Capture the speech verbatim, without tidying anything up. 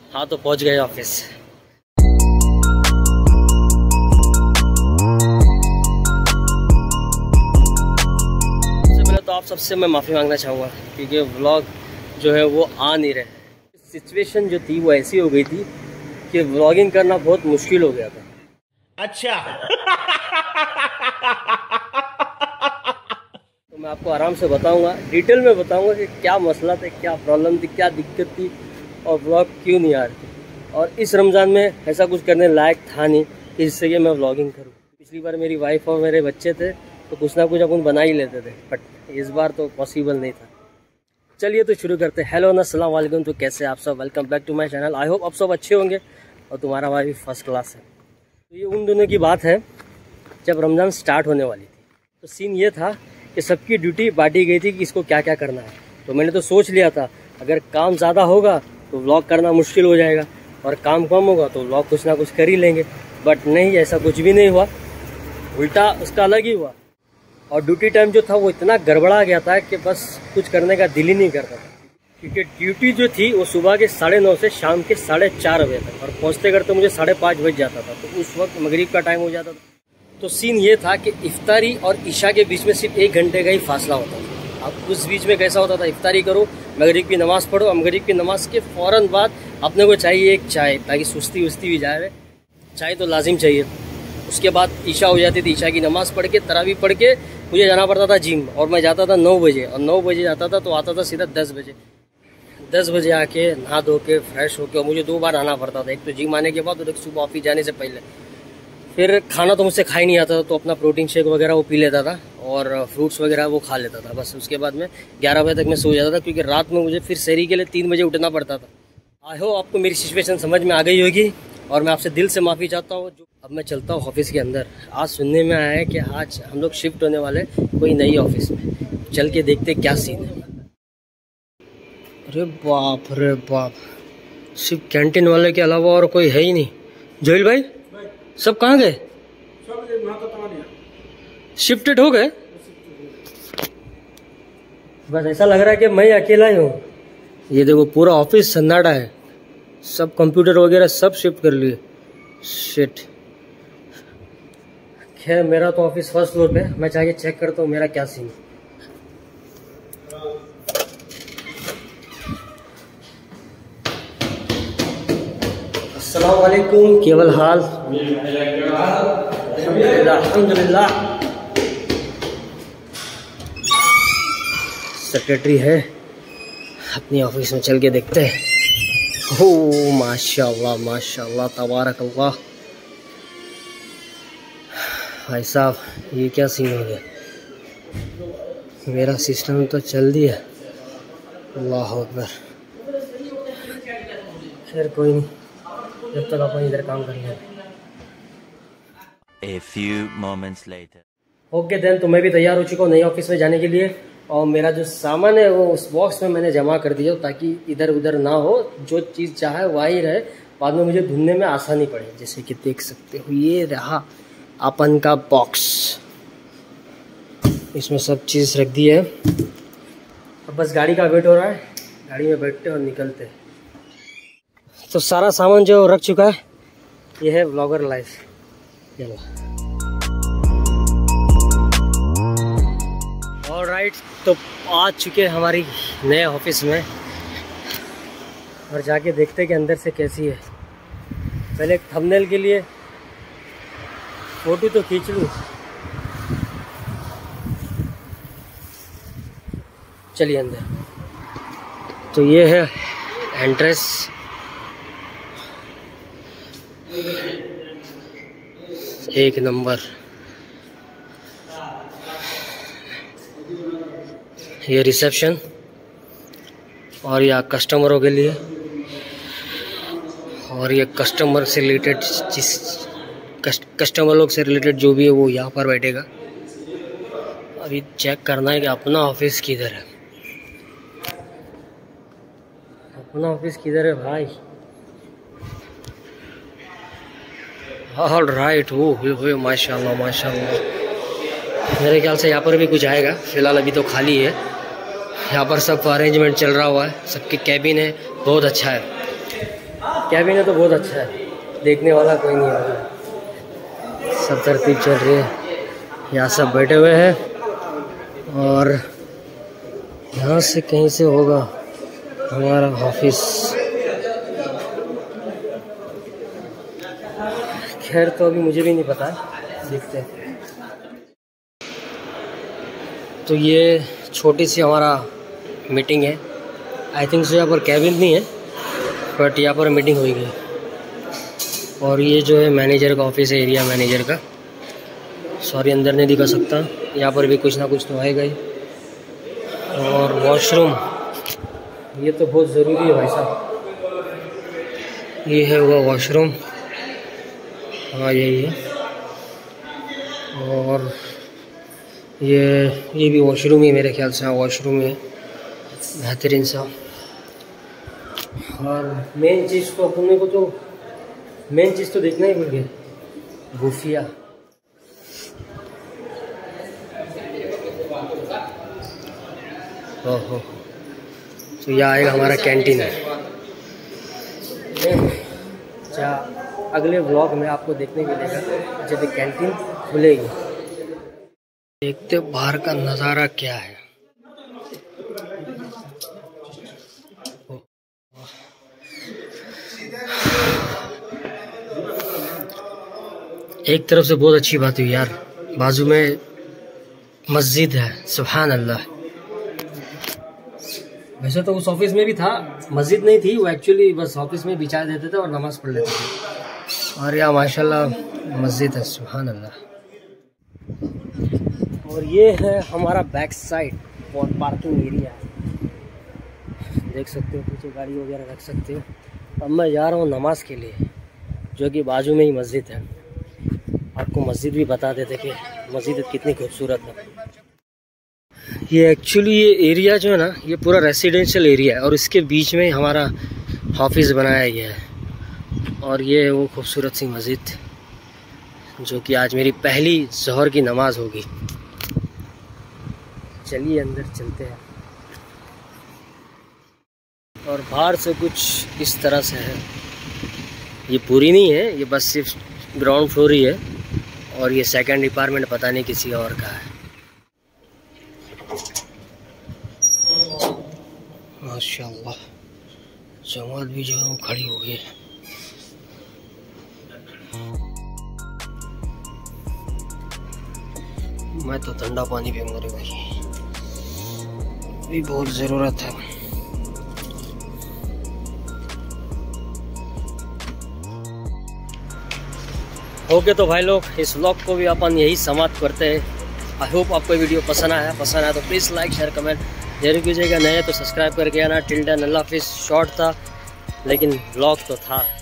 हाँ तो पहुंच गए ऑफिस। सबसे पहले तो आप सबसे मैं माफ़ी मांगना चाहूँगा क्योंकि व्लॉग जो है वो आ नहीं रहे। सिचुएशन जो थी वो ऐसी हो गई थी कि व्लॉगिंग करना बहुत मुश्किल हो गया था। अच्छा तो मैं आपको आराम से बताऊंगा, डिटेल में बताऊंगा कि क्या मसला था, क्या प्रॉब्लम थी, क्या दिक्कत थी और व्लॉग क्यों नहीं आ रही थी। और इस रमज़ान में ऐसा कुछ करने लायक था नहीं कि जिससे कि मैं व्लॉगिंग करूं। पिछली बार मेरी वाइफ और मेरे बच्चे थे तो कुछ ना कुछ अपन बना ही लेते थे, बट इस बार तो पॉसिबल नहीं था। चलिए तो शुरू करते हैं। हेलो अस्सलाम वालेकुम, तो कैसे आप सब? Welcome back to my channel. I hope आप सब अच्छे होंगे और तुम्हारा भाई भी फर्स्ट क्लास है। तो ये उन दिनों की बात है जब रमज़ान स्टार्ट होने वाली थी। तो सीन ये था कि सबकी ड्यूटी बांटी गई थी कि इसको क्या क्या करना है। तो मैंने तो सोच लिया था अगर काम ज़्यादा होगा तो व्लॉग करना मुश्किल हो जाएगा और काम कम होगा तो व्लॉग कुछ ना कुछ कर ही लेंगे। बट नहीं, ऐसा कुछ भी नहीं हुआ, उल्टा उसका अलग ही हुआ। और ड्यूटी टाइम जो था वो इतना गड़बड़ा गया था कि बस कुछ करने का दिल ही नहीं करता था। क्योंकि ड्यूटी जो थी वो सुबह के साढ़े नौ से शाम के साढ़े चार बजे तक, और पहुँचते करते मुझे साढ़े पाँच बज जाता था। तो उस वक्त मगरिब का टाइम हो जाता था। तो सीन ये था कि इफ्तारी और ईशा के बीच में सिर्फ एक घंटे का ही फासला होता था। अब उस बीच में कैसा होता था, इफ्तारी करो, मगरिब की नमाज़ पढ़ो, और मगरिब की नमाज के फ़ौरन बाद अपने को चाहिए एक चाय, ताकि सुस्ती वस्ती भी जाए। चाय तो लाजिम चाहिए। उसके बाद ईशा हो जाती थी। ईशा की नमाज़ पढ़ के, तरावी पढ़ के मुझे जाना पड़ता था जिम, और मैं जाता था नौ बजे, और नौ बजे जाता था तो आता था सीधा दस बजे। दस बजे आके नहा धो के फ्रेश होके मुझे दो बार आना पड़ता था, एक तो जिम आने के बाद और एक सुबह ऑफिस जाने से पहले। फिर खाना तो मुझसे खा ही नहीं आता था, तो अपना प्रोटीन शेक वगैरह वो पी लेता था और फ्रूट्स वगैरह वो खा लेता था। बस उसके बाद में ग्यारह बजे तक मैं सो जाता था, क्योंकि रात में मुझे फिर सहरी के लिए तीन बजे उठना पड़ता था। आई होप आपको मेरी सिचुएशन समझ में आ गई होगी और मैं आपसे दिल से माफ़ी चाहता हूँ। अब मैं चलता हूँ ऑफिस के अंदर। आज सुनने में आया है कि आज हम लोग शिफ्ट होने वाले कोई नई ऑफिस में। चल के देखते क्या सीन है। अरे बाप रे बाप, सिर्फ कैंटीन वाले के अलावा और कोई है ही नहीं। जोइल भाई, सब कहाँ गए? शिफ्टेड हो गए? बस ऐसा लग रहा है कि मैं अकेला ही हूँ। ये देखो पूरा ऑफिस सन्नाटा है, सब कंप्यूटर वगैरह सब शिफ्ट कर लिए। शिट। खैर मेरा तो ऑफिस फर्स्ट फ्लोर पे, मैं जाके चेक करता हूँ मेरा क्या सीन है। अस्सलाम वालेकुम, केवल हाल? अल्हम्दुलिल्लाह। सेक्रेटरी है अपनी ऑफिस में, चल के देखते हैं। ओह माशाल्लाह माशाल्लाह तबारक अल्लाह। भाई साहब ये क्या सीन हो गया? मेरा सिस्टम तो चल दिया। अल्लाह अकबर। खैर कोई नहीं, जब तक अपन इधर काम कर लें। A few moments later. Okay then, तो मैं भी तैयार हो चुका हूँ नई ऑफिस में जाने के लिए। और मेरा जो सामान है वो उस बॉक्स में मैंने जमा कर दिया, ताकि इधर उधर ना हो, जो चीज़ चाहे वहीं रहे, बाद में मुझे ढूंढने में आसानी पड़े। जैसे कि देख सकते हो ये रहा अपन का बॉक्स, इसमें सब चीज़ रख दी है। अब बस गाड़ी का वेट हो रहा है, गाड़ी में बैठते और निकलते हैं। तो सारा सामान जो रख चुका है, ये है व्लॉगर लाइफ। चलो ऑलराइट, तो आ चुके हमारी नए ऑफिस में और जाके देखते कि अंदर से कैसी है। पहले एक थंबनेल के लिए फोटो तो खींच लूँ। चलिए अंदर। तो ये है एंट्रेंस। एक नंबर। ये रिसेप्शन, और ये कस्टमरों के लिए, और ये कस्टमर से रिलेटेड जिस कस्ट, कस्टमर लोग से रिलेटेड जो भी है वो यहाँ पर बैठेगा। अभी चेक करना है कि अपना ऑफिस किधर है। अपना ऑफिस किधर है भाई? ऑल राइट, वो हुए माशाल्लाह माशाल्लाह। मेरे ख्याल से यहाँ पर भी कुछ आएगा। फ़िलहाल अभी तो खाली है। यहाँ पर सब अरेंजमेंट चल रहा हुआ है, सबके कैबिन है, बहुत अच्छा है। कैबिन है तो बहुत अच्छा है, देखने वाला कोई नहीं होगा। सब तरतीब चल रही है, यहाँ सब बैठे हुए हैं और यहाँ से कहीं से होगा हमारा ऑफिस। खैर तो अभी मुझे भी नहीं पता, देखते हैं। तो ये छोटी सी हमारा मीटिंग है। आई थिंक सो यहाँ पर कैबिन नहीं है, बट यहाँ पर मीटिंग हुई गई। और ये जो है मैनेजर का ऑफिस है, एरिया मैनेजर का। सॉरी अंदर नहीं दिखा सकता, यहाँ पर भी कुछ ना कुछ तो आएगा ही। और वॉशरूम, ये तो बहुत ज़रूरी है भाई साहब। ये है वो वॉशरूम, हाँ यही है। और ये ये भी वॉशरूम ही मेरे ख्याल से, हाँ वॉशरूम है, बेहतरीन सा। और मेन चीज़ तो अपने को तो मेन चीज़ तो देखना ही भूल गया, गुफिया। ओहो, तो यह आएगा हमारा कैंटीन है। अच्छा, अगले व्लॉग में आपको देखने को मिलेगा जब कैंटीन खुलेगी। देखते बाहर का नज़ारा क्या है। एक तरफ से बहुत अच्छी बात हुई यार, बाजू में मस्जिद है, सुभान अल्लाह। वैसे तो उस ऑफिस में भी था, मस्जिद नहीं थी वो, एक्चुअली बस ऑफिस में बिछा देते थे और नमाज पढ़ लेते थे। और यहाँ माशाल्लाह मस्जिद है, सुभान अल्लाह। और ये है हमारा बैक साइड और पार्किंग एरिया है, देख सकते हो, पीछे गाड़ी वगैरह रख सकते हो। अब मैं जा रहा हूँ नमाज के लिए, जो कि बाजू में ही मस्जिद है। आपको मस्जिद भी बता देते कि मस्जिद कितनी खूबसूरत है। ये एक्चुअली ये एरिया जो है ना, ये पूरा रेसिडेंशियल एरिया है और इसके बीच में हमारा ऑफिस बनाया गया है। और ये है वो खूबसूरत सी मस्जिद, जो कि आज मेरी पहली ज़ोहर की नमाज होगी। चलिए अंदर चलते हैं। और बाहर से कुछ इस तरह से है, ये पूरी नहीं है, ये बस सिर्फ ग्राउंड फ्लोर ही है। और ये सेकंड डिपार्टमेंट पता नहीं किसी और का है। माशाल्लाह, जमात भी जो है वो खड़ी हो गई है। मैं तो ठंडा पानी पीऊंगा रे भाई, भी बहुत ज़रूरत है। ओके तो भाई लोग, इस व्लॉग को भी अपन यही समाप्त करते हैं। आई होप आपको वीडियो पसंद आया पसंद आया तो प्लीज़ लाइक शेयर कमेंट जरूर कीजिएगा। नए तो सब्सक्राइब करके आना। टिल देन अल्लाह हाफिज़। शॉर्ट था लेकिन व्लॉग तो था।